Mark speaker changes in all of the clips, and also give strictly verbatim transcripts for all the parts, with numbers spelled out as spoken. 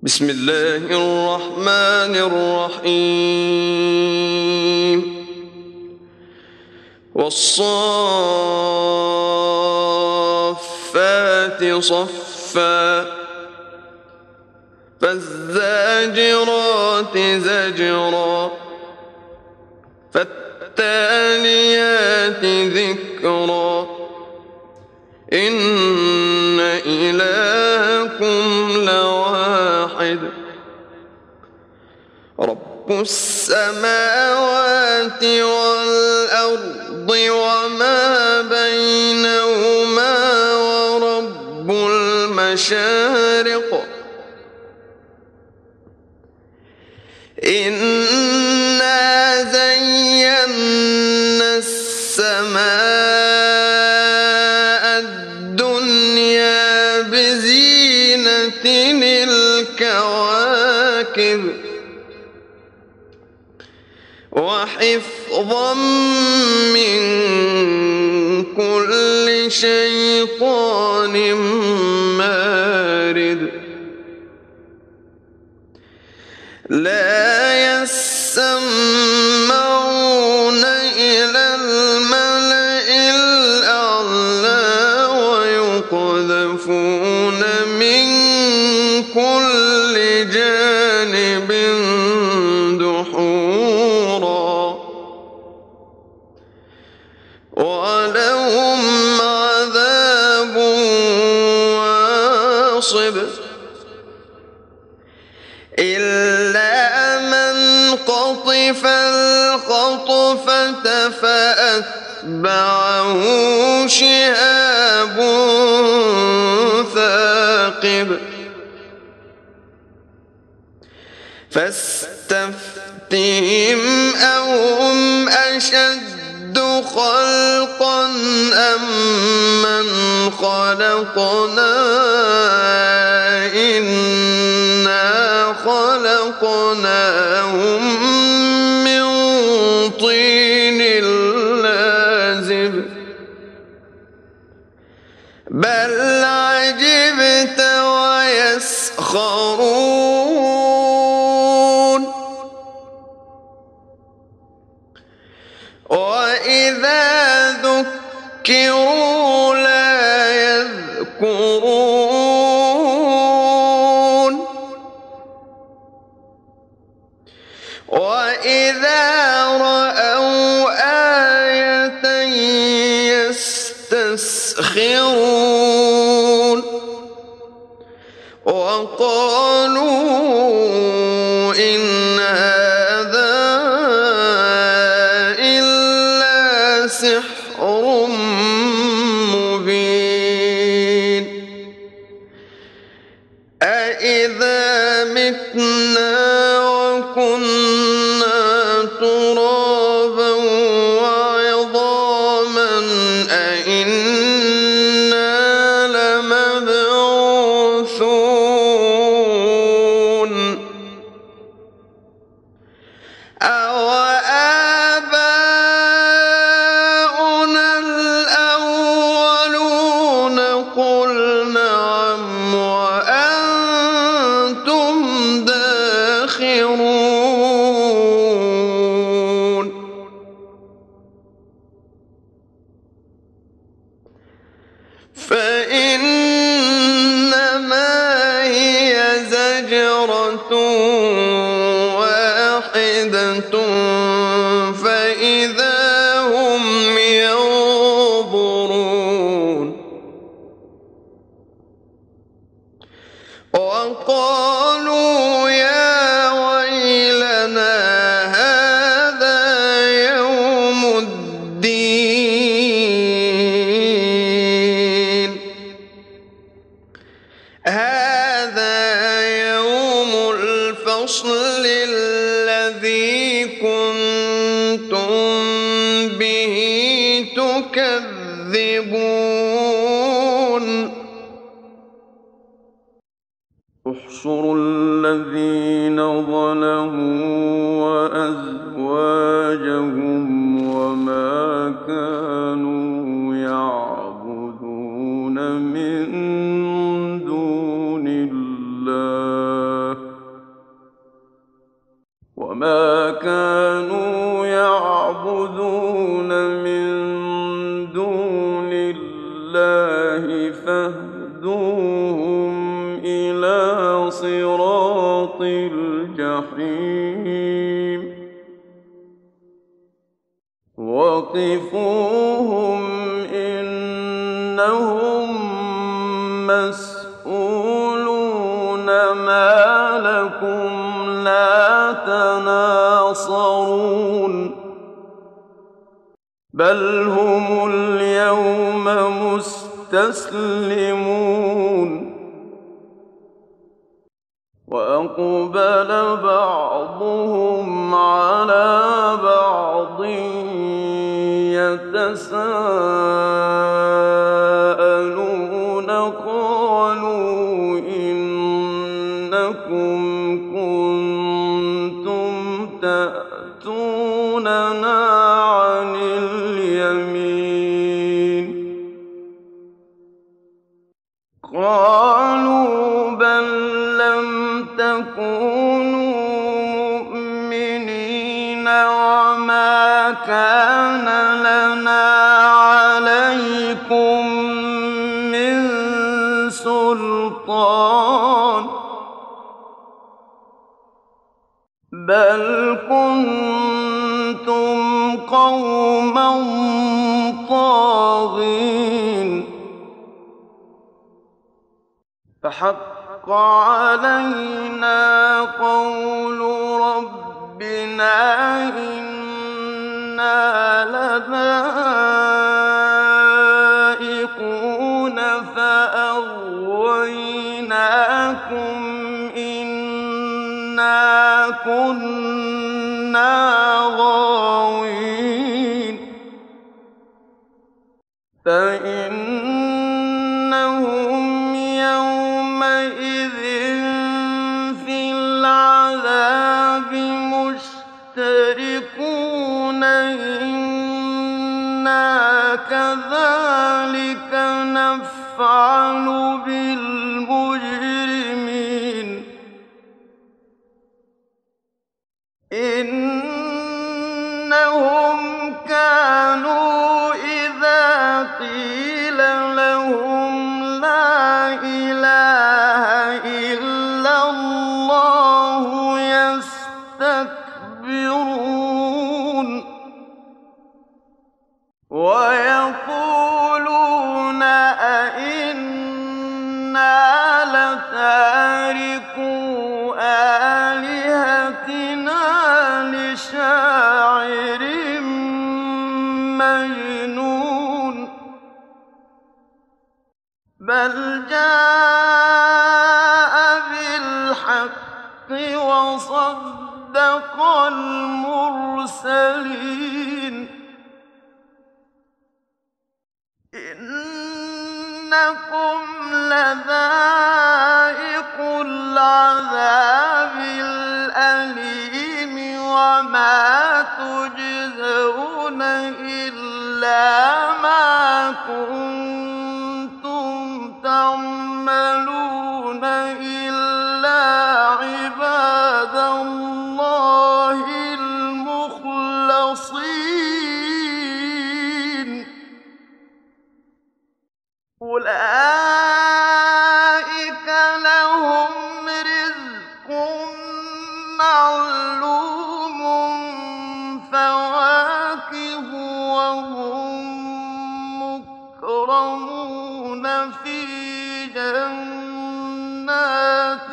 Speaker 1: بسم الله الرحمن الرحيم والصافات صفا فالزاجرات زجرا فالتاليات ذكرا إن إلهكم لواحد رب السماوات والأرض وما بينهما ورب المشارق إنا زينا السماء الدنيا بزينة الكواكب وحفظا من كل شيطان مارد لا يسمعون إلى الملأ الأعلى ويقذفون من كل جانب دحورا ولهم عذاب واصب إلا من قطف الخطفة فأتبعه شهاب ثاقب فاستفتهم أهم أشد خلقا أم من خلقنا إنا خلقناهم من طين لازب بل عجبت ويسخرون وإذا ذكروا لا يذكرون وإذا رأوا آية يستسخرون وقالوا إن هذا إلا سحر مبين أإذا متنا وكنا ترابا وعظاما أإنا لمبعوثون أوآباؤنا الأولون قل نعم وأنتم داخرون فإنما هي زجرة واحدة فإذا هم ينظرون وقالوا يا ويلنا هذا يوم الدين هذا يوم الفصل الذي كنتم به تكذبون احشروا الذين ظلموا وأزواجهم وما كانوا يعبدون من دون الله وما كانوا يعبدون من دون الله فاهدوهم إلى صراط الجحيم وقفوهم إنهم مسؤولون ما لكم لا تناصرون بل هم اليوم مستسلمون وأقبل بعضهم على بعض يتساءلون قالوا إنكم كنتم تأتوننا عن اليمين قالوا بل لم تكونوا مؤمنين وما كان لنا عليكم من سلطان بل كنتم قوما طاغين فحق علينا قول ربنا إنا لذائقون فأغويناكم إنا كنا غاوين فإنهم يومئذ في العذاب مشتركون إنا كذلك نفعل بالمجرمين إنهم كانوا إذا قيل لهم لا إله إلا الله يستكبرون ويقولون أئنا لتاركو آلهتنا لشاعر مجنون بل جاء بالحق وصدق المرسلين إنكم لذائق العذاب الأليم وما تجزون إلا ما كنتم تعملون إلا عباد الله المخلصين أولئك لهم رزق معلوم فواكه وهم مكرمون في جنات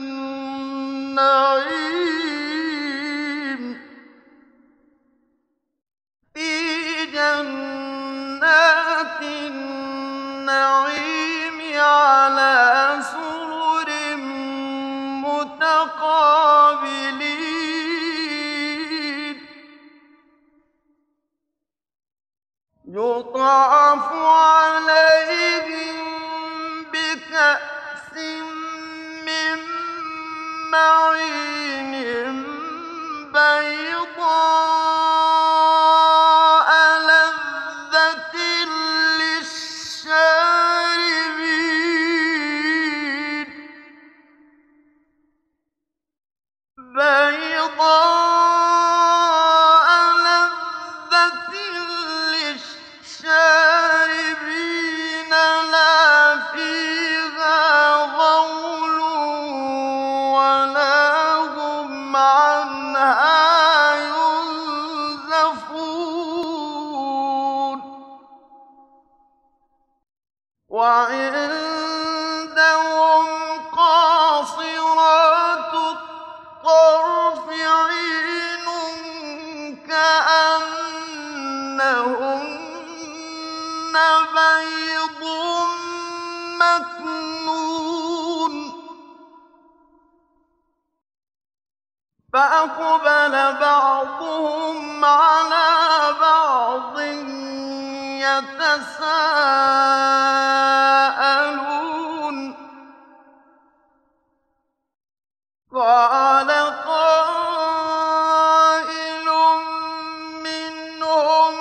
Speaker 1: النعيم في جنات النعيم على سرر متقابلين يطاف عليهم بكأس من معين بيضاء لذة للشاربين بيضاء فأقبل بعضهم على بعض يتساءلون قال قائل منهم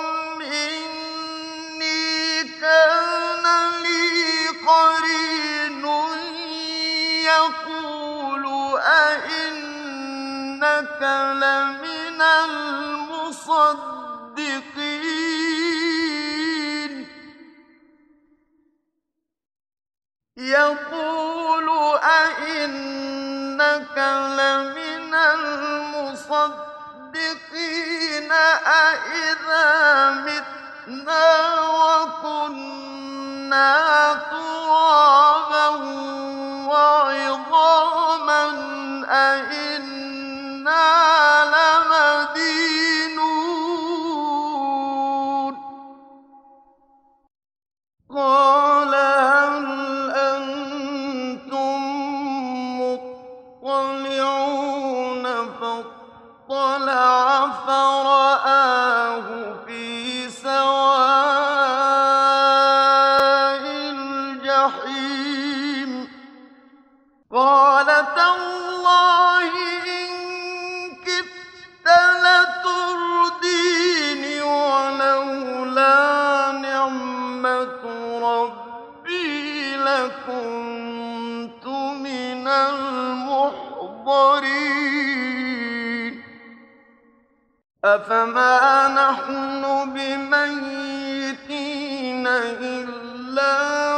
Speaker 1: إني كان لي قرين يقول أئنك لمن المصدقين يقول أئنك لمن المصدقين أئذا متنا وكنا ترابا وعظاما أئنا لمدينون قال هل أنتم مطلعون فاطلع فرآه في سواء الجحيم قال تالله إن كدت لتردين ولولا نعمة ربي لكنت من المحضرين أفما نحن بميتين إلا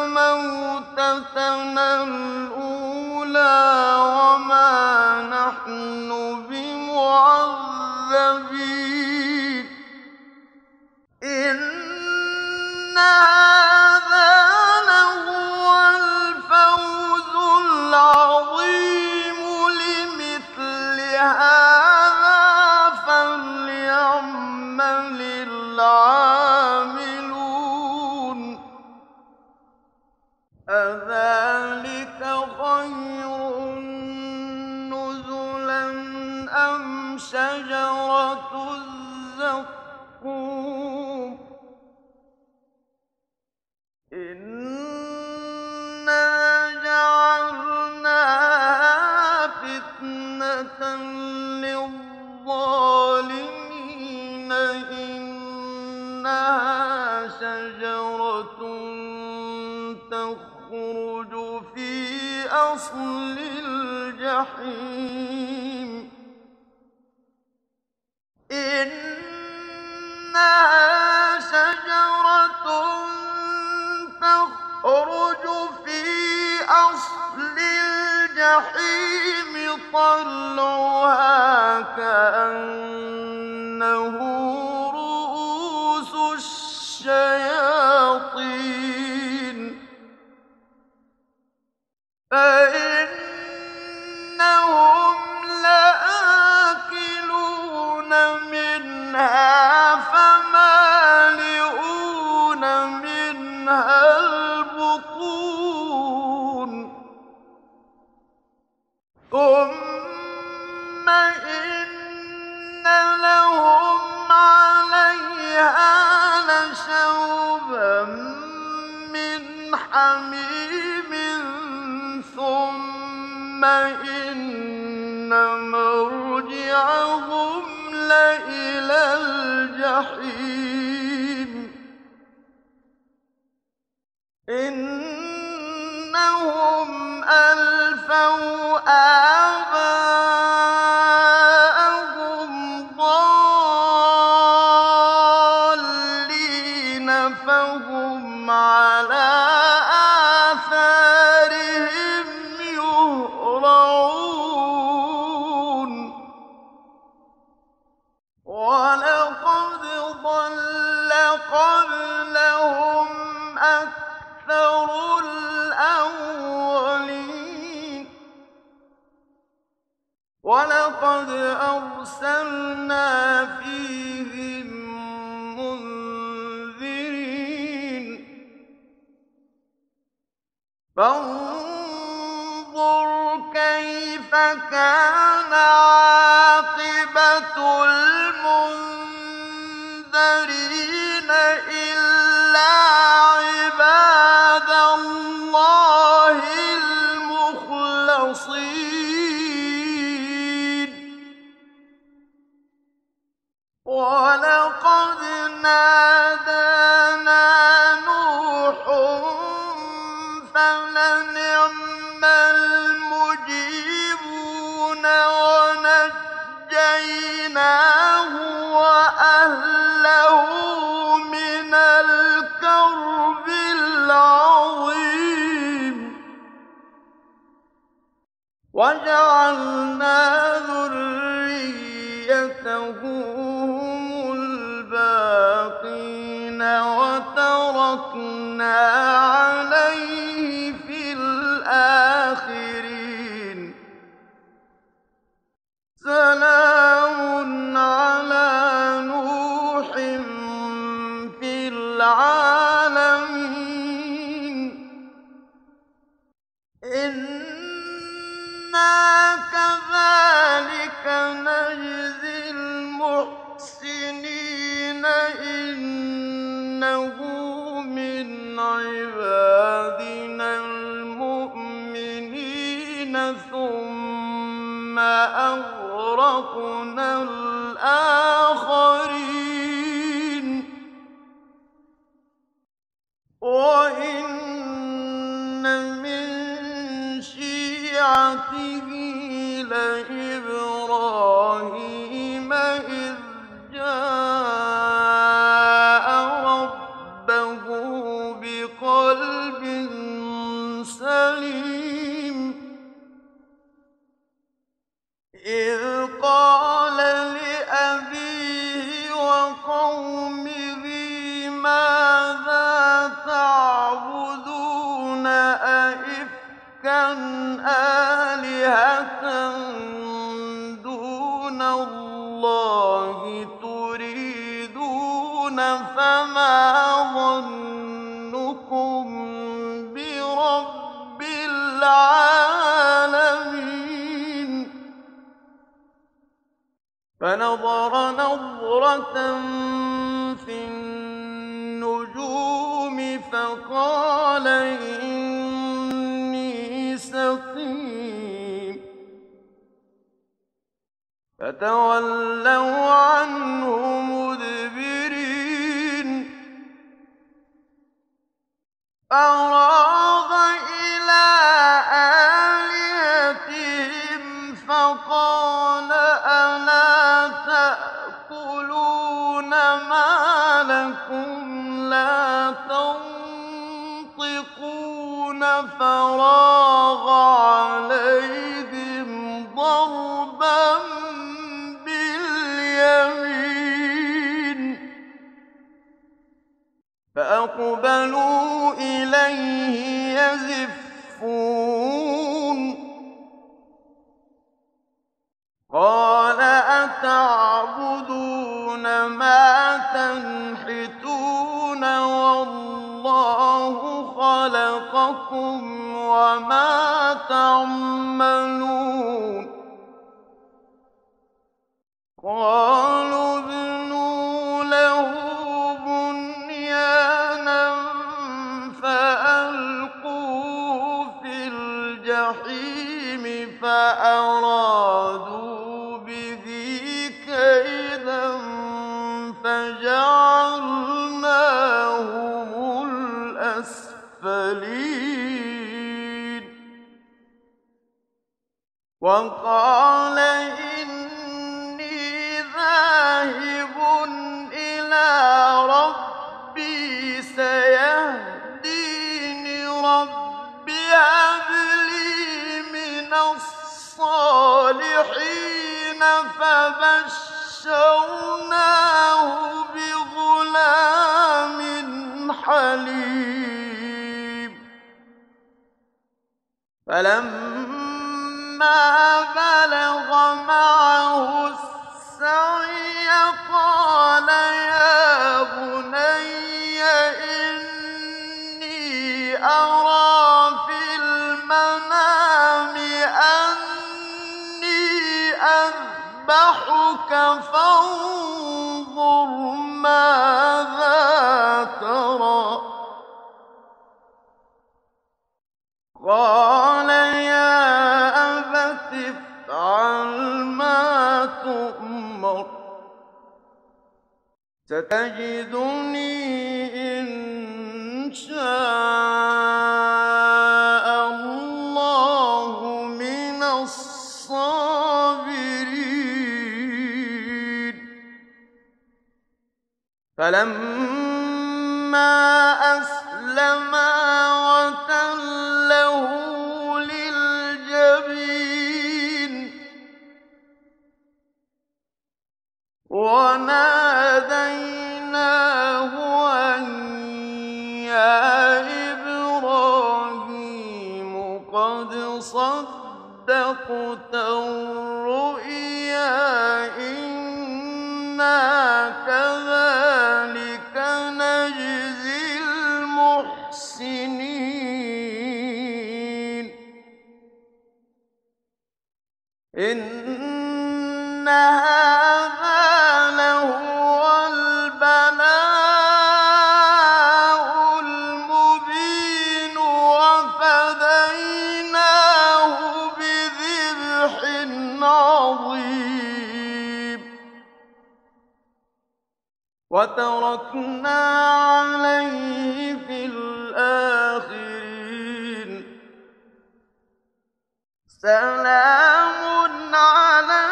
Speaker 1: موتتنا الأولى وما نحن بمعذبين إن هذا لهو الفوز العظيم لمثل هذا فليعمل العاملون أذلك خير نزلا أم شجرة الزقوم إنا جعلناها فتنة للظالمين إنها شجرة تخرج في أصل الجحيم إنها شجرة تخرج في أصل الجحيم طلعها كأنه رؤوس الشياطين فإنهم لآكلون منها فمالئون منها البطون ثم إن لهم عليها لشوبا من حميم ثم إن مرجعهم لإلى الجحيم إنهم ألفوا آباءهم ضالين فهم على آثارهم يهرعون ولقد ضل قبلهم أكثر الأولين ولقد أرسلنا فيهم منذرين فانظر كيف كان عاقبة عَاقِبَةُ الْمُنذَرِينَ إِلَّا عِبَادَ اللَّهِ الْمُخْلَصِينَ وَلَقَدْ نَادَانَا نُوحٌ فَلَنِعْمَ الْمُجِيبُونَ وَنَجَّيْنَاهُ وَأَهْلَهُ مِنَ الْكَرْبِ الْعَظِيمِ وَجَعَلْنَا ذُرِّيَّتَهُ هُمُ الْبَاقِينَ وَتَرَكْنَا عَلَيْهِ فِي الْآخِرِينَ سَلَامٌ عَلَىٰ نُوحٍ فِي الْعَالَمِينَ إِنَّا كَذَٰلِكَ نَجْزِي الْمُحْسِنِينَ إِنَّهُ مِنْ عِبَادِنَا الْمُؤْمِنِينَ ثُمَّ أَغْرَقْنَا الْآخَرِينَ وَإِنَّ مِن شِيعَتِهِ لَإِبْرَاهِيمَ إِذْ جَاءَ رَبَّهُ بِقَلْبٍ سَلِيمٍ إِذْ قَالَ لِأَبِيهِ وَقَوْمِهِ مَاذَا تَعْبُدُونَ أَئِفْكًا آلِهَةً دُونَ اللَّهِ تُرِيدُونَ فَمَا ظَنُّكُم بِرَبِّ الْعَالَمِينَ فَنَظَرَ نَظْرَةً فِي النُّجُومِ فَقَالَ إِنِّي سَقِيمٌ فَتَوَلَّوْا عَنْهُ مُدْبِرِينَ فَرَاغَ إِلَىٰ آلِهَتِهِمْ فَقَالَ أَلَا تَأْكُلُونَ مَا لَكُمْ لَا تَنطِقُونَ فَرَاغَ عَلَيْهِمْ ضَرْبًا بِالْيَمِينِ فَأَقْبَلُوا إِلَيْهِ يَزِفُّونَ قَالَ أَتَعْبُدُونَ مَا تَنْحِتُونَ وَاللَّهُ خَلَقَكُمْ وَمَا تَعْمَلُونَ قَالُوا ابْنُوا لَهُ بُنْيَانًا فَأَلْقُوهُ فِي الْجَحِيمِ فَأَرَادُوا بِهِ كَيْدًا فَجَعَلْنَاهُمُ الْأَسْفَلِينَ وَقَالَ إِنِّي ذَاهِبٌ إِلَىٰ رَبِّي سَيَهْدِينِ رَبِّ هَبْ لِي مِنَ الصَّالِحِينَ فَبَشَّرْنَاهُ بِغُلَامٍ حَلِيمٍ فَلَمَّا بَلَغَ مَعَهُ السَّعْيَ قَالَ يَا بُنَيَّ إِنِّي أَرَىٰ فِي الْمَنَامِ أَنِّي أَذْبَحُكَ نذبحك فانظر ماذا ترى قال يا أبت افعل ما تؤمر ستجدني إن شاء الله من الصابرين فلما أسلما وتله للجبين وناديناه أن يا إبراهيم قد صدقت الرؤيا إنا كذلك نجزي المحسنين إن هذا لهو البلاء المبين وفديناه بذبح عظيم وتركنا عليه في الآخرين سلام على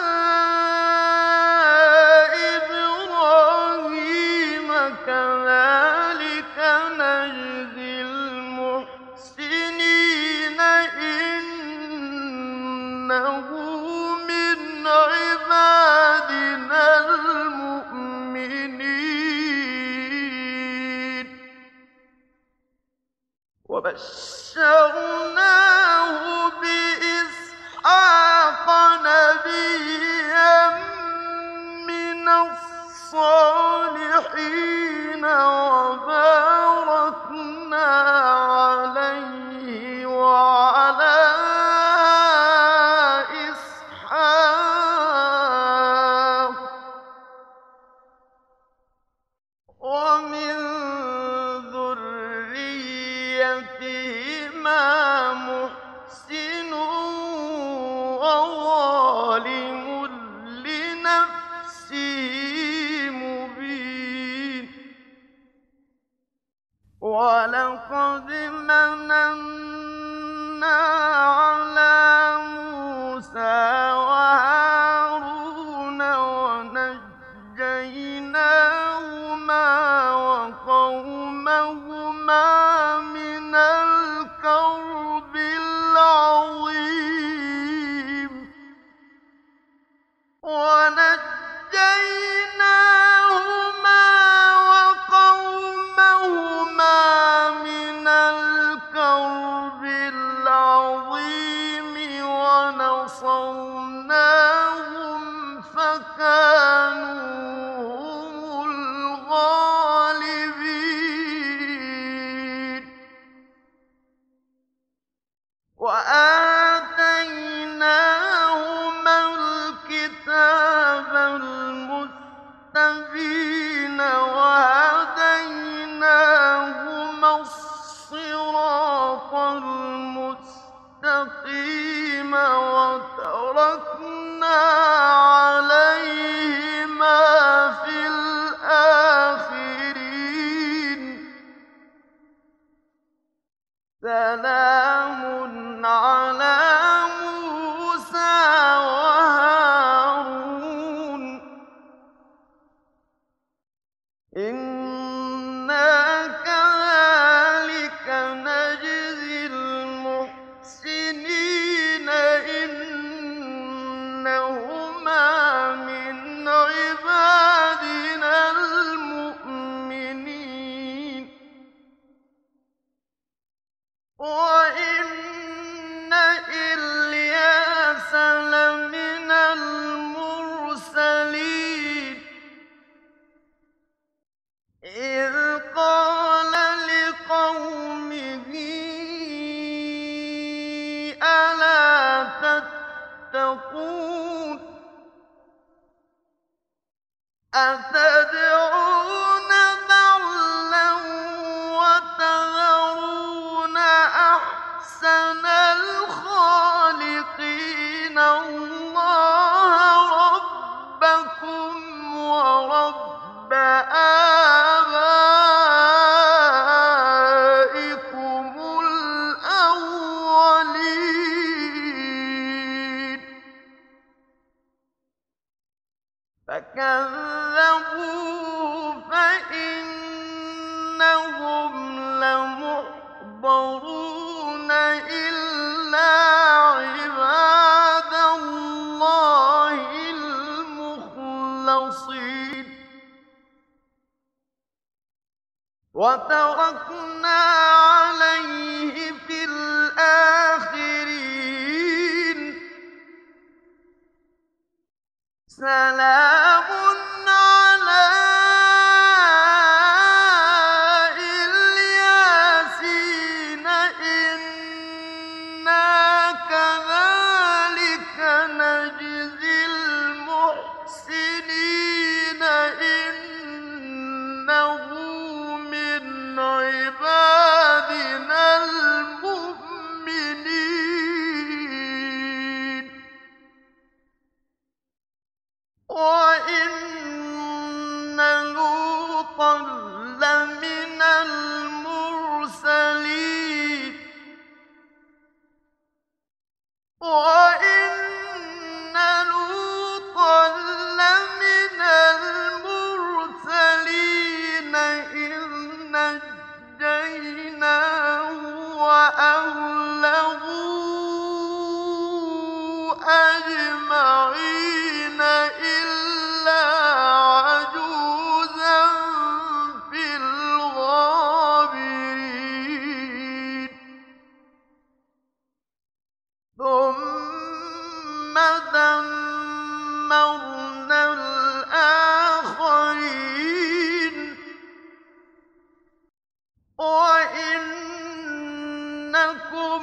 Speaker 1: إبراهيم كذلك نجزي المحسنين إنه من عبادنا المؤمنين وبشرناه بإسحاق نبيا من الصالحين وباركنا عليه وعلى إسحاق ومن ذريتهما محسن وظالم لنفسه مبين ولقد مننا على موسى وهارون ونجيناهما وقومهما من الكرب العظيم ونجيناهما وقومهما من الكرب العظيم ونصرناهم فكانوا هم الغالبين وآتيناهما الكتاب المستبين وهديناهما الصراط المستقيم وتركنا عليهما في الآخرين سلام على موسى وهارون إنا كذلك نجزي المحسنين إنهما من عبادنا المؤمنين وإن إلياس لمن المرسلين إذ قال لقومه ألا تتقون أتدعون بعلا وتذرون أحسن الخالقين الله ربكم ورب آبائكم الأولين فكذبوه فإنهم لمحضرون إلا عباد الله المخلصين وتركنا عليه في الآخرين سلام على الياسين إنا كذلك نجزي المحسنين إنه من عبادنا المؤمنين وإن لوطا لمن المرسلين وإن لوطا لمن المرسلين إذ نجيناه وأهله أجمعين إلا عجوزا في الغابرين ثم دمرنا الآخرين وإنكم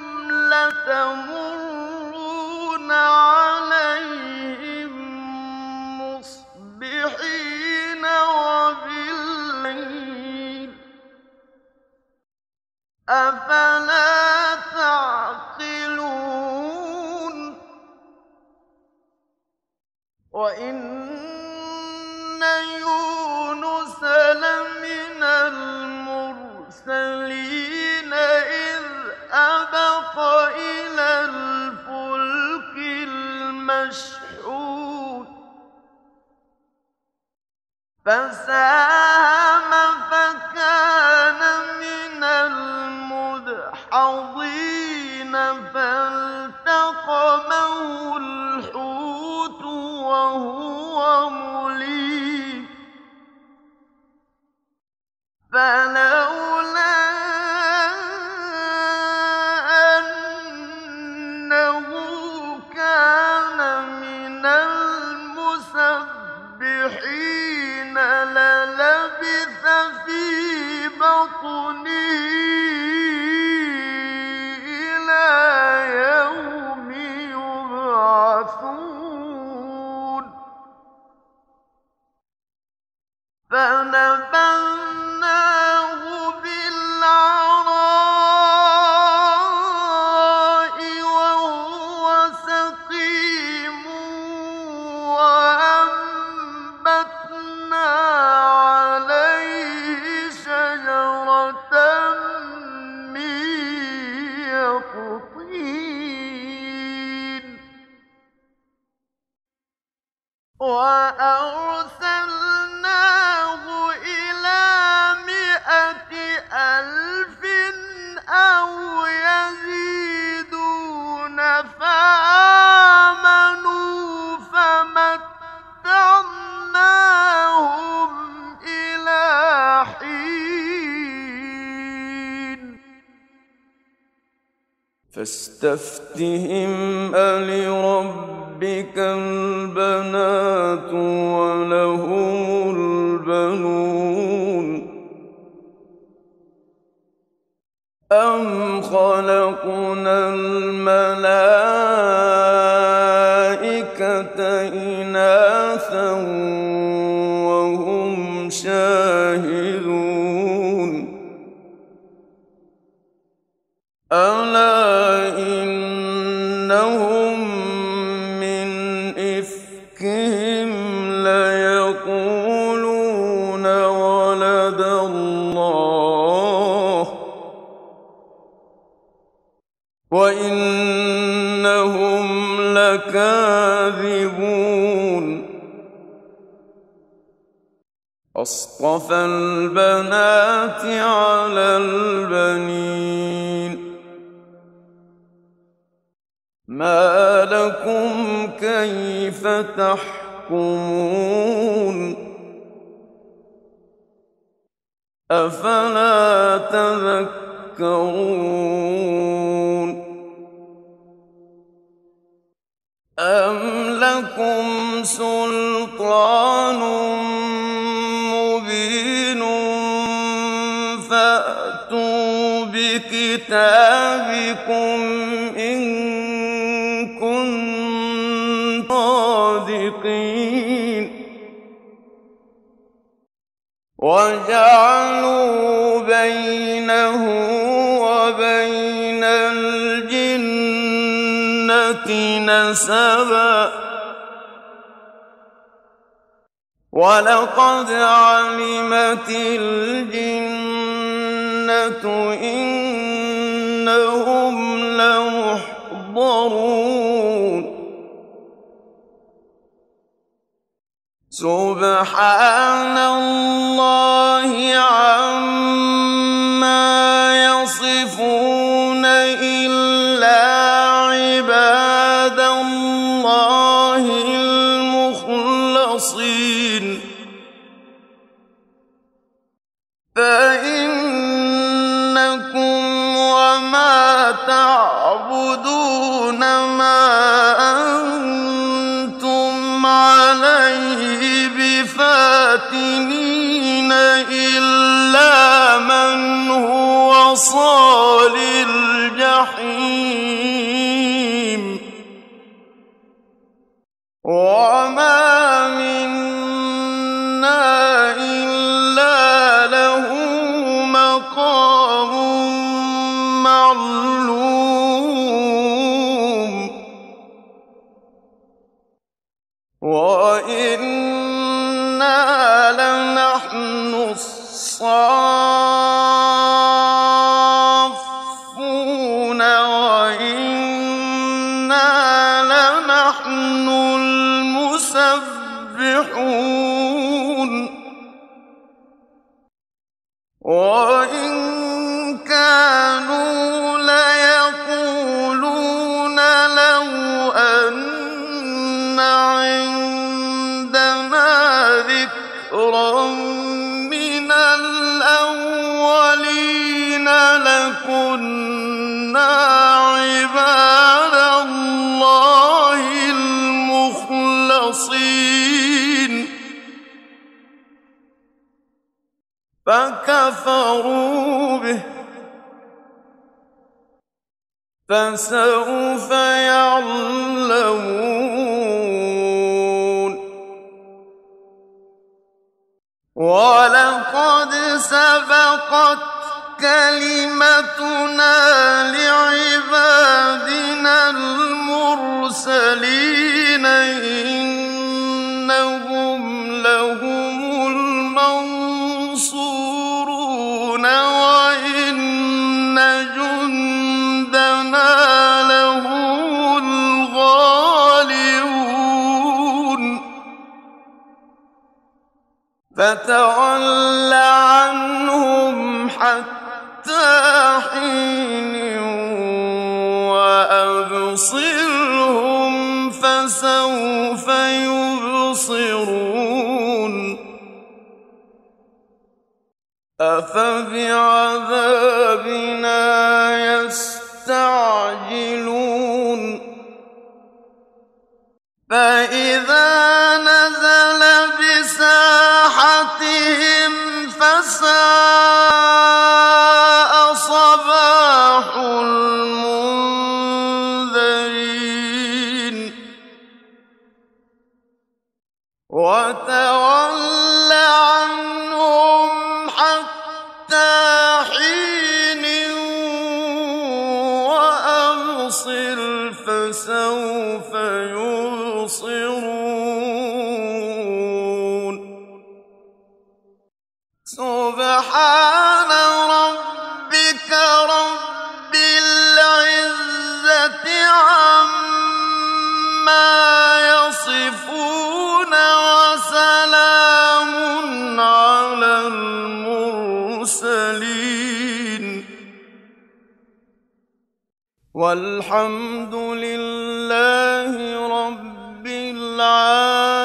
Speaker 1: لتمرون عليهم مصبحين وبالليل أفلا تعقلون وإن يونس لمن المرسلين إذ أبق إلى الفلك المشحون فساهم فكان من المدحضين فالتقمه الحوت وهو مليم فلولا أنه كان من المسبحين للبث في بطنه إلى يوم يبعثون فنبذناه بالعراء وهو سقيم وأنبتنا عليه شجرة من يقطين وأرسلناه إلى مائة ألف أو يزيدون فآمنوا فمتعناهم إلى حين فاستفتهم ألربك البنات ولهم البنون أم خلقنا الملائكة إناثا لكاذبون أصطفى البنات على البنين ما لكم كيف تحكمون أفلا تذكرون أم لكم سلطان مبين فأتوا بكتابكم إن كنتم صادقين وجعلوا بينه وبين الجنة نسبا ولقد علمت الجنة إنهم لمحضرون سبحان الله عما يصفون إلا عباد الله المخلصين فإنكم وما تعبدون ما أنتم عليه بفاتنين إلا من هو صال الجحيم وما منا إلا له مقام معلوم وإنا لنحن الصافون وإنا لنحن المسبحون وإن كانوا ليقولون لو أن عندنا ذكرا من الأولين لكنا عباد الله المخلصين فكفروا به فسوف يعلمون ولقد سبقت كلمتنا لعبادنا المرسلين إنهم لهم المنصورون وإن جندنا لهم الغالبون فتول عنهم حتى حين وأبصرهم فسوف يبصرون أفبعذابنا يستعجلون فإذا نزل بساحتهم فساء صباح المنذرين وتول عنهم حتى حين وأبصر فسوف يبصرون سبحان ربك رب العزة عما والحمد لله رب العالمين.